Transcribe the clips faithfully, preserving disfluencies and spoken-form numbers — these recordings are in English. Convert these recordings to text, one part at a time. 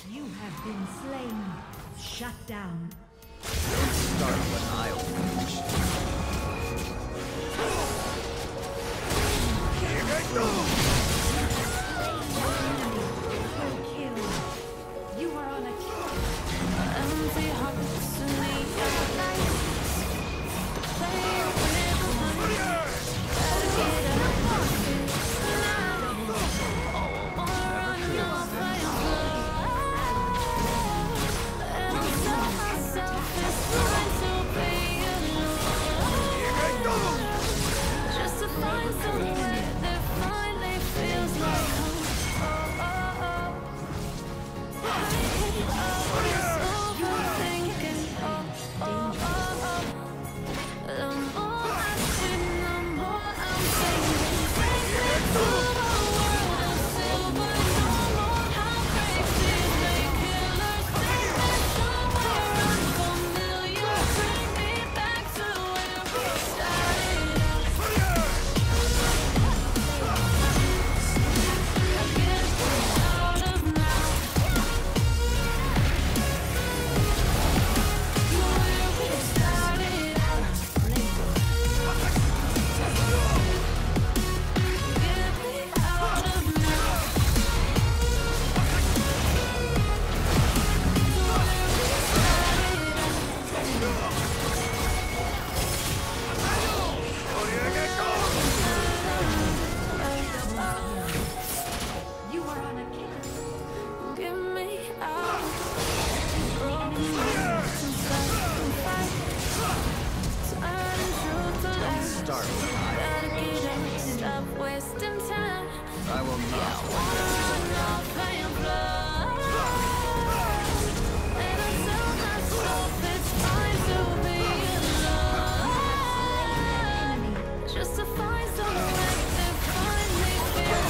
You have been slain. Shut down. Don't start when I'll finish. Here I go! Kill. You are on a kill. Empty hearts and neon lights. Play with the money. Gotta get out of this night. Wanna run your fire and I'll tell myself it's fine to be alone. Just to find somewhere that finally feels like home. Oh, oh, oh. I hate all this overthinking. Oh, oh, oh, oh. The more I spin, the more I'm thinking. Take me to the world of silver. No more heartbreaks, painkillers. Take me somewhere unfamiliar. Bring me back to where we started out. Get out of now. Where we started out. Get me out of now. You are on a kill. Get me out. Broken hearts and sacrifice. Turning truth to lies. Start when I Gotta get up, stop wasting time. I will not Wanna run off and fly. And I tell myself it's fine to be alone. Just to find somewhere that finally feels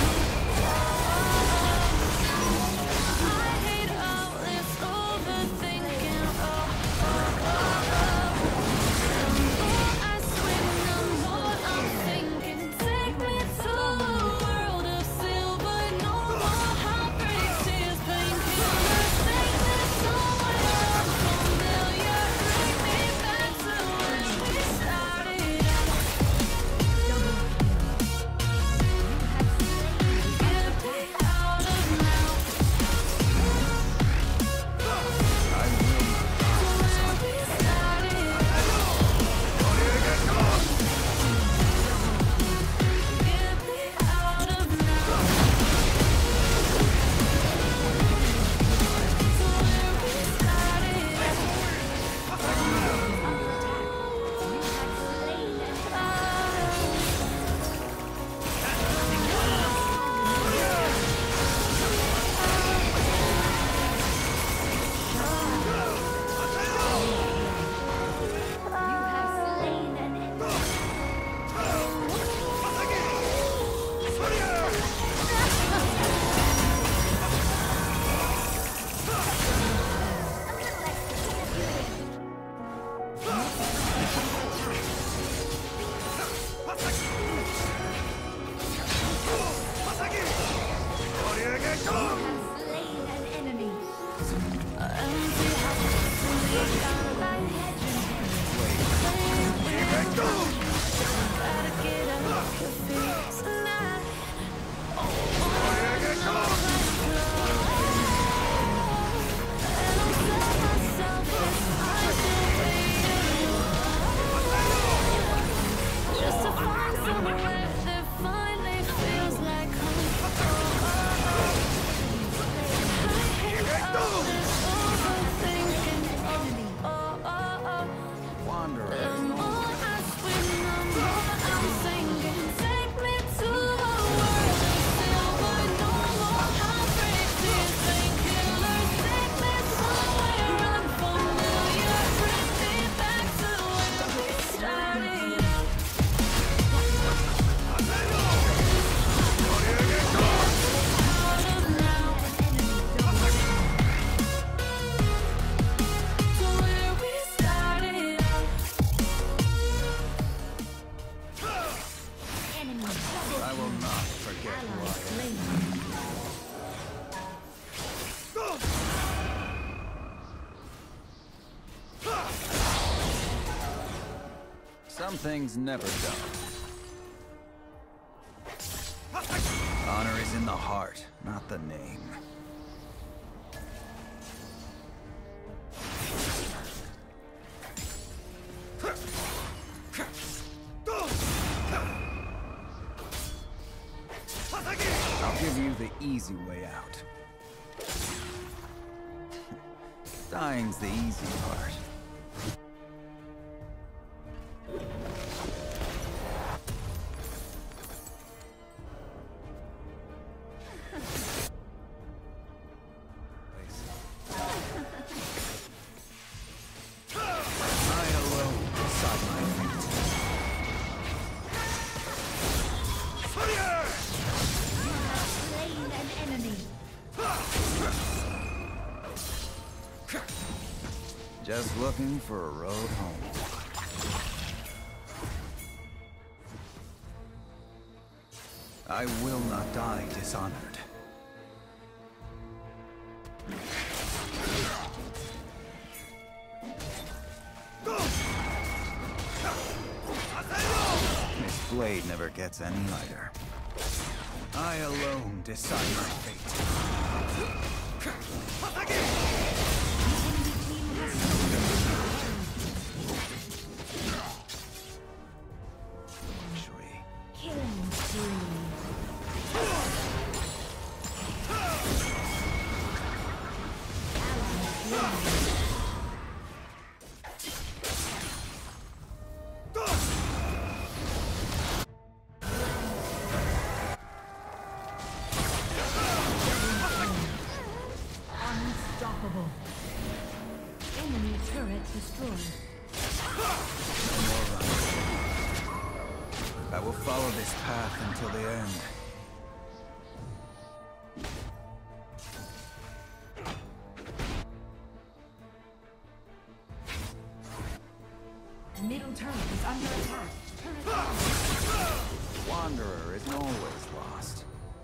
like I hate all this overthinking. Oh, oh, oh, oh. The more I swim, the more I'm thinking. Take me to a world of silver. No more heartbreaks, tears, painkillers. Take me somewhere unfamiliar. Bring me back to when we started out. Get me out of now. Where we started Get me out of now. Where we Slain an enemy. Empty house and neon lights. Play with the money. Gotta get out of this night. Wanna run your fire and I'll tell myself it's fine to be alone. Just to find somewhere that finally feels like home. Oh, oh, oh. I hate all this overthinking. Oh, oh, oh, oh. wander. The more I swim, the more I'm sinking. Take me to a world of silver. No more heartbreaks, tears, painkillers. Take me somewhere unfamiliar. Bring me back to where we started out. Out of now. To where we started out. Enemy. I will not forget who I am. Ally slain. Some things never done. Honor is in the heart, not the name. I'll give you the easy way out. Dying's the easy part. Just looking for a road home. I will not die dishonored. This blade never gets any lighter. I alone decide my fate. Killing spree. Unstoppable. Enemy turret destroyed. No more running. I will follow this path until the end. Middle turret is under attack. Turret down. Wanderer isn't always lost.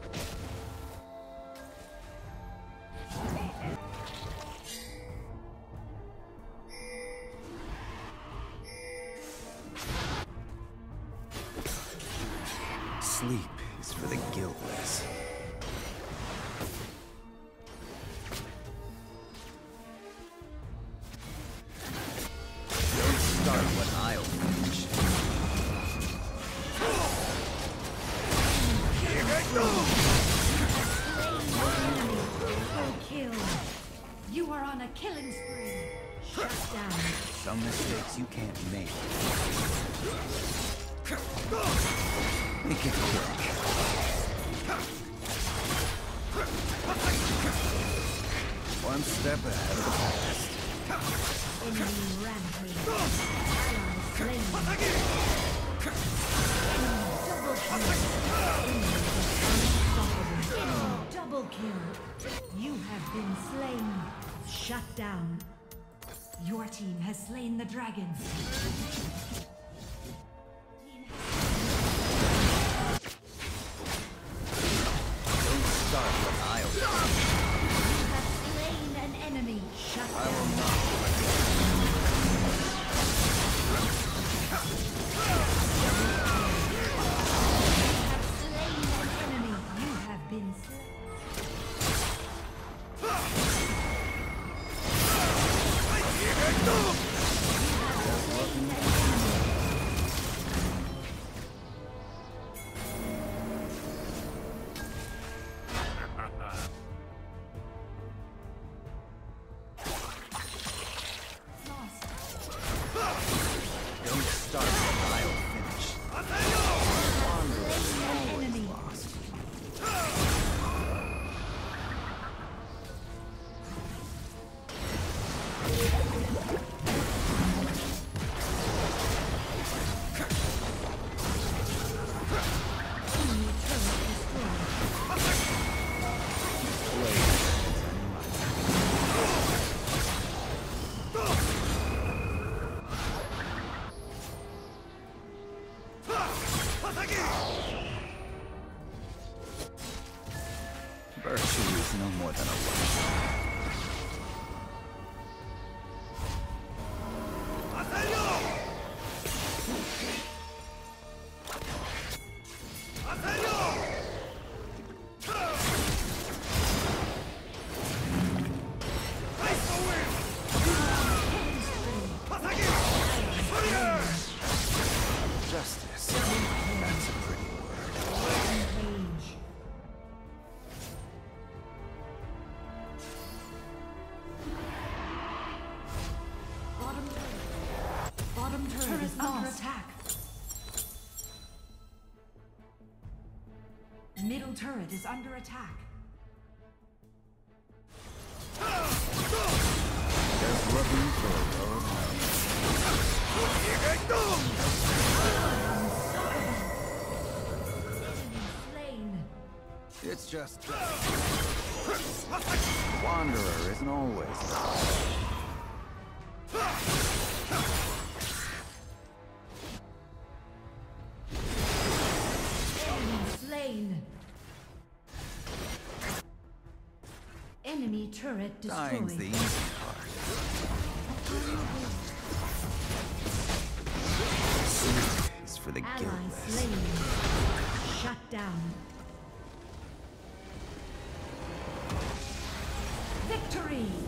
Sleep is for the guiltless. Don't start when I'll finish. Triple kill. You are on a killing spree. Shut down. Some mistakes you can't make. Make it quick. One step ahead of the past. Enemy rampage. Ally slain. Enemy double kill. Enemy unstoppable. Enemy double kill. You have been slain. Shut down. Your team has slain the dragon. Start when I'll You have slain an enemy. Shut I down. will not let you. You have slain an enemy. You have been slain. Don't start when I'll finish. Wanderer is always Enemy. lost. Enemy turret destroyed. Blade is unlike. Virtue is no more than a light. middle turret is under attack. Just looking for a road Slain. It's just... Wanderer isn't always... Enemy slain. Enemy turret Dying's the destroyed. easy part. It's for the Ally guiltless. slain. Shut down. Victory!